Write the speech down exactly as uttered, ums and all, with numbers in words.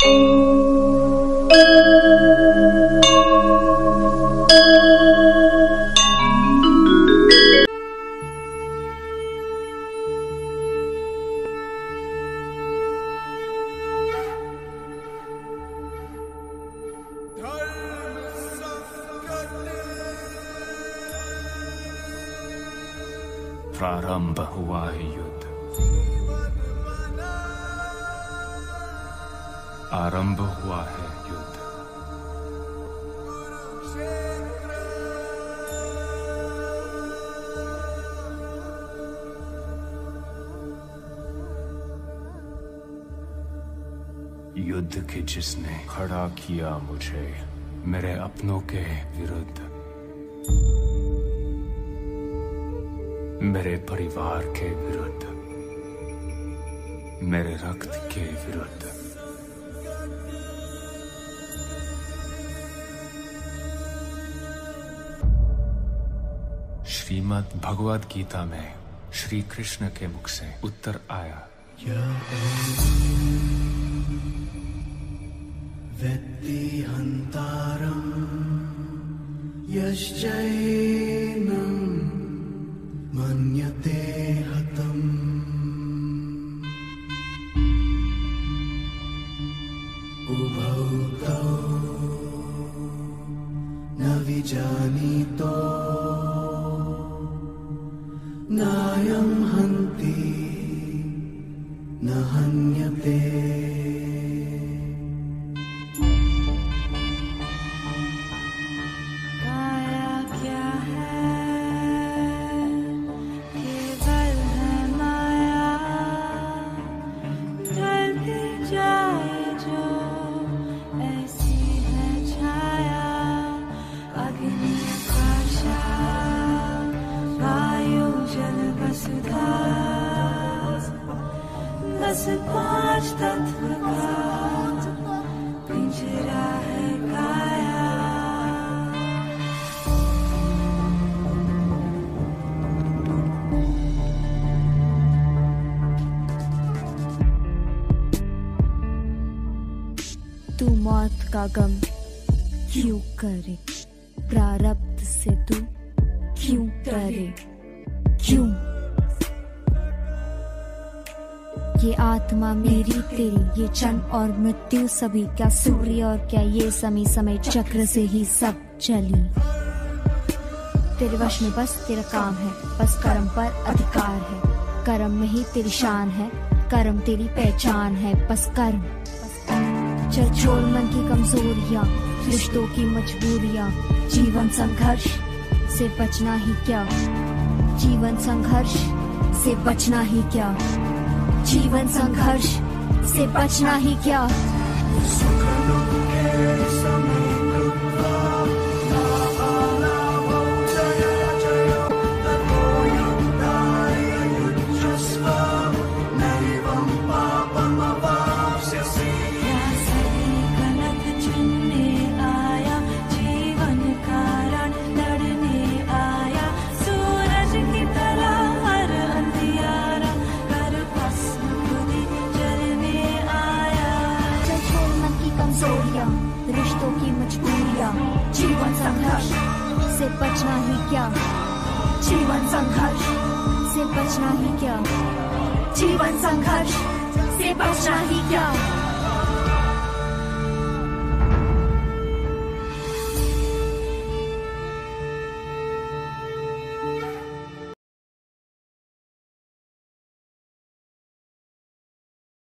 प्रारंभ हुआ है युद्ध, आरंभ हुआ है युद्ध। युद्ध के जिसने खड़ा किया मुझे मेरे अपनों के विरुद्ध, मेरे परिवार के विरुद्ध, मेरे रक्त के विरुद्ध। श्रीमद् भगवद गीता में श्री कृष्ण के मुख से उत्तर आया, वेत्ति हन्तारम् यश्चैनं मन्यते हतम्। उभौ तौ न विजानीतो नायं हन्ति न हन्यते। बस पांच तत्व का पिंजरा है काया। तू मौत का गम क्यों करे, प्रारब्ध से तू क्यों करे, क्यों? ये आत्मा मेरी तेरी, ये जन्म और मृत्यु सभी, क्या सूर्य और क्या ये समय समय चक्र से ही सब चली। तेरे वश में बस तेरा काम है, बस कर्म पर अधिकार है, कर्म में ही तेरी शान है, कर्म तेरी पहचान है, बस कर्म। चल छोड़ मन की कमजोरियां, रिश्तों की मजबूरियां, जीवन संघर्ष से बचना ही क्या, जीवन संघर्ष से बचना ही क्या, जीवन संघर्ष से बचना ही क्या। रिश्तों की मजबूरियां, जीवन संघर्ष से बचना ही क्या, जीवन संघर्ष से बचना ही क्या, जीवन संघर्ष से बचना ही क्या।